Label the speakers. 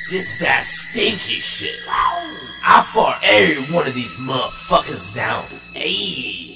Speaker 1: This that stinky shit. I fart every one of these motherfuckers down. Ayy.